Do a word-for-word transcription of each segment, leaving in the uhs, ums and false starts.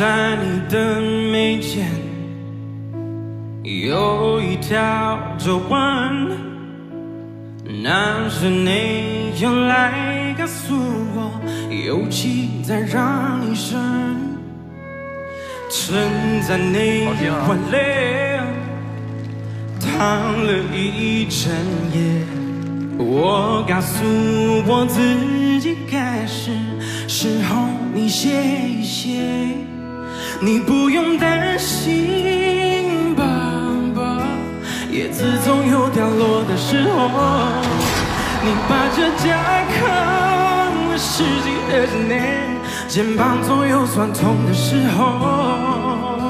在你的眉间有一条皱纹，那是你要来告诉我，有气在让你生，沉在你怀里躺了一整夜。我告诉我自己，该是时候你歇一歇，你不用担心，爸爸，叶子总有掉落的时候。你把这家扛了十几二十年，肩膀总有酸痛的时候。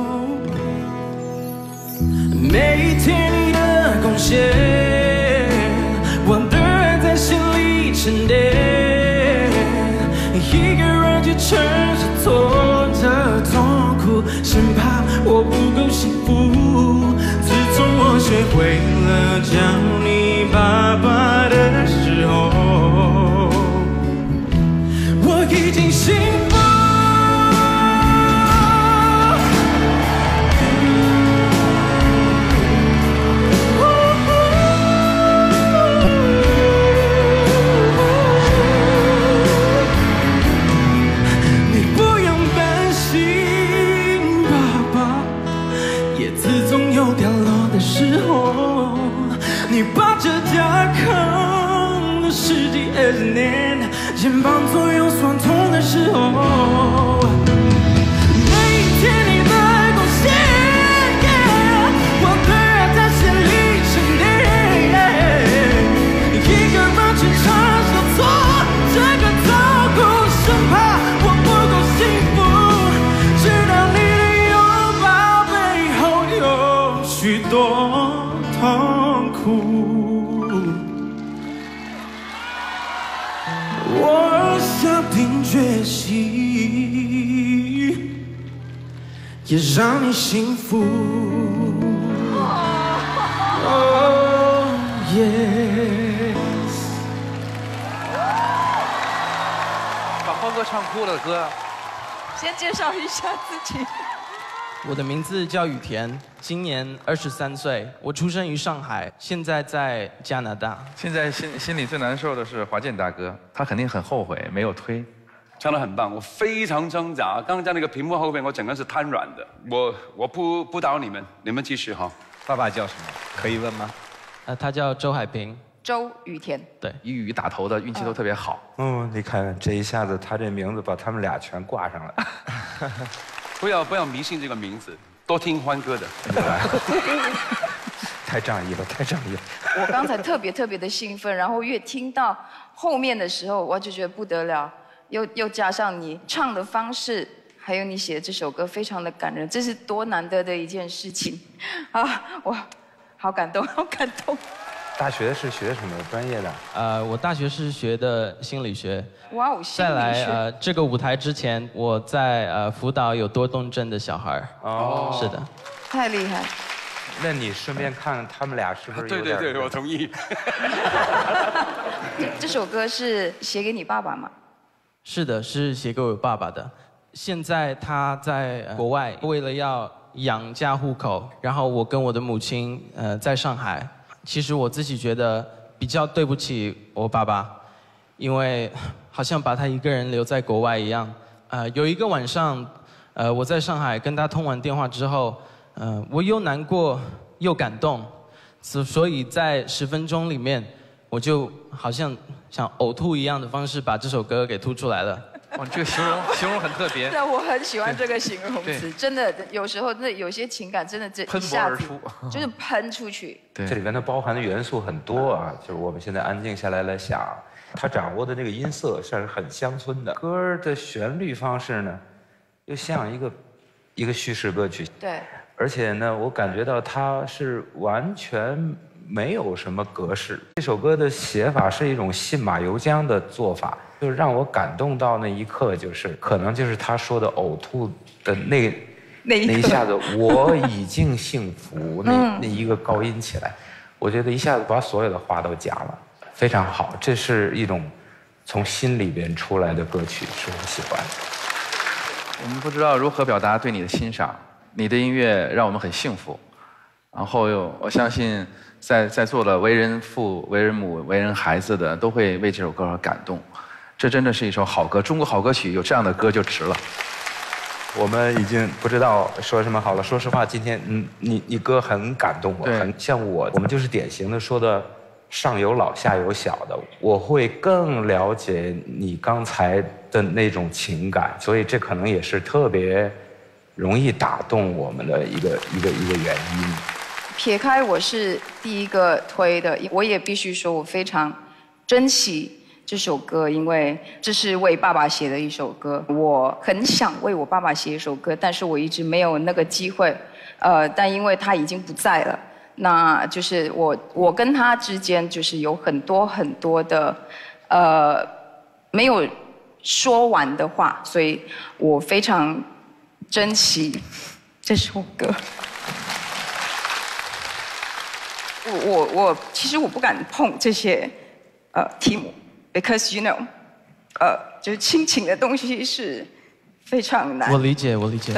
每一天你的贡献，我的爱在心里沉淀，一个人去承受挫折痛苦，生怕我不够幸福。自从我学会了叫你爸爸的时候，我已经幸福。你把这家扛了十几二十年，肩膀总有酸痛的时候。每一天你的贡献，我的爱在心里沉淀，一个人去承受挫这个痛苦，生怕我不够幸福，知道你的拥抱背后有许多痛苦。我下定决心，也让你幸福。Oh yes。 把欢哥唱哭了，哥。 先介绍一下自己。 我的名字叫雨田，今年二十三岁。我出生于上海，现在在加拿大。 现在心心里最难受的是华健大哥，他肯定很后悔没有推。 唱得很棒，我非常挣扎。刚刚在那个屏幕后面，我整个是瘫软的。我我不不打扰你们，你们继续哈。 爸爸叫什么？可以问吗？ 呃，他叫周海平。 周雨田。 对， 一语打头的运气都特别好。 嗯，你看看这一下子，他这名字把他们俩全挂上了。 不要不要迷信这个名字，多听欢歌的。 太仗义了，太仗义了。 我刚才特别特别的兴奋，然后越听到后面的时候，我就觉得不得了，又又加上你唱的方式，还有你写的这首歌，非常的感人，这是多难得的一件事情啊！我好感动，好感动。 大学是学什么专业的？ 呃，我大学是学的心理学。 哇哦，心理学。 再来，呃，这个舞台之前，我在呃辅导有多动症的小孩。哦，是的。 太厉害。 那你顺便看看他们俩是不是有点？ 对对对，我同意。 这这首歌是写给你爸爸吗？ 是的，是写给我爸爸的。现在他在国外，为了要养家糊口，然后我跟我的母亲呃在上海。其实我自己觉得比较对不起我爸爸，因为好像把他一个人留在国外一样。呃，有一个晚上，呃，我在上海跟他通完电话之后，呃，我又难过又感动，所所以在十分钟里面，我就好像像呕吐一样的方式把这首歌给吐出来了。 哦，这个形容形容很特别。 对，我很喜欢这个形容词，真的，有时候那有些情感真的这喷薄而出， 就是喷出去。 对，这里面它包含的元素很多啊，就是我们现在安静下来来想，他掌握的这个音色算是很乡村的，歌儿的旋律方式呢，又像一个一个叙事歌曲。 对。 而且呢，我感觉到它是完全没有什么格式。这首歌的写法是一种信马由缰的做法。就让我感动到那一刻，就是可能就是他说的呕吐的那那一下子，我已经幸福，那那一个高音起来，我觉得一下子把所有的话都讲了，非常好。这是一种从心里边出来的歌曲，是我喜欢的。 我们不知道如何表达对你的欣赏，你的音乐让我们很幸福。然后我相信在在座的为人父、为人母、为人孩子的都会为这首歌而感动。这真的是一首好歌，中国好歌曲有这样的歌就值了。 我们已经不知道说什么好了。说实话，今天嗯，你你歌很感动我，很像我，我们就是典型的说的上有老下有小的，我会更了解你刚才的那种情感，所以这可能也是特别容易打动我们的一个一个一个原因。 撇开我是第一个推的，我也必须说我非常珍惜这首歌，因为这是为爸爸写的一首歌。我很想为我爸爸写一首歌，但是我一直没有那个机会。呃，但因为他已经不在了，那就是我我跟他之间就是有很多很多的呃没有说完的话，所以我非常珍惜这首歌。我我我其实我不敢碰这些呃题目 ，because you know， 呃，就是亲情的东西是非常难。 我理解，我理解。 对。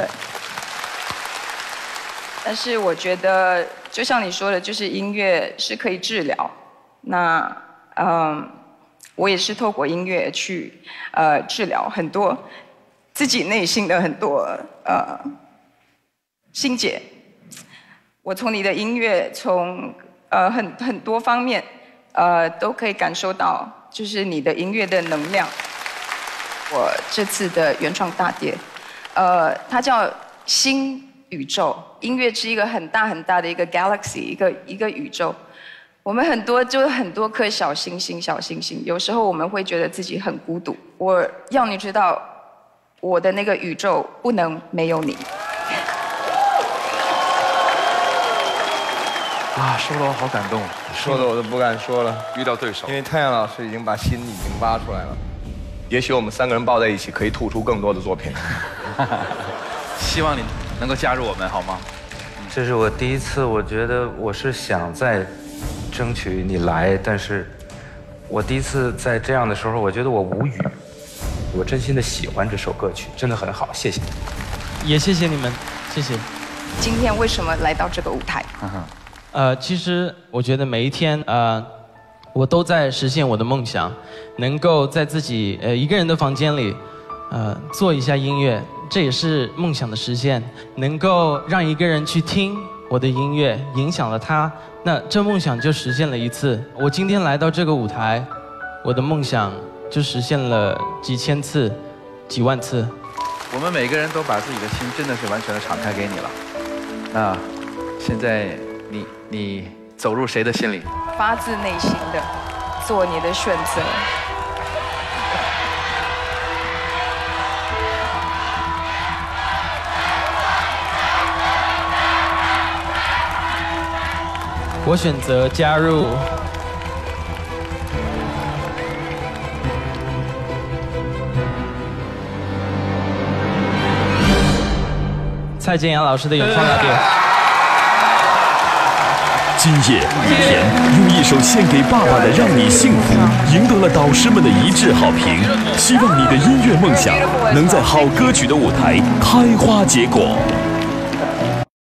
但是我觉得，就像你说的，就是音乐是可以治疗。那嗯，我也是透过音乐去呃治疗很多自己内心的很多呃心结。我从你的音乐，从呃很很多方面，呃都可以感受到，就是你的音乐的能量。我这次的原创大碟，呃，它叫新宇宙。音乐是一个很大很大的一个 galaxy， 一个一个宇宙。我们很多就是很多颗小星星，小星星。有时候我们会觉得自己很孤独。我要你知道，我的那个宇宙不能没有你。 啊，说的我好感动， 说的我都不敢说了。 遇到对手， 因为太阳老师已经把心已经挖出来了。也许我们三个人抱在一起，可以吐出更多的作品。 希望你能够加入我们，好吗？ 这是我第一次，我觉得我是想再争取你来，但是我第一次在这样的时候，我觉得我无语。我真心的喜欢这首歌曲，真的很好，谢谢。 也谢谢你们，谢谢。 今天为什么来到这个舞台？ 呃，其实我觉得每一天，呃，我都在实现我的梦想，能够在自己呃一个人的房间里，呃，做一下音乐，这也是梦想的实现。能够让一个人去听我的音乐，影响了他，那这梦想就实现了一次。我今天来到这个舞台，我的梦想就实现了几千次、几万次。 我们每个人都把自己的心真的是完全的敞开给你了。那现在你你走入谁的心里？ 发自内心的做你的选择。 我选择加入蔡健雅老师的原创大碟。 今夜，雨田用一首献给爸爸的《让你幸福》赢得了导师们的一致好评。希望你的音乐梦想能在好歌曲的舞台开花结果。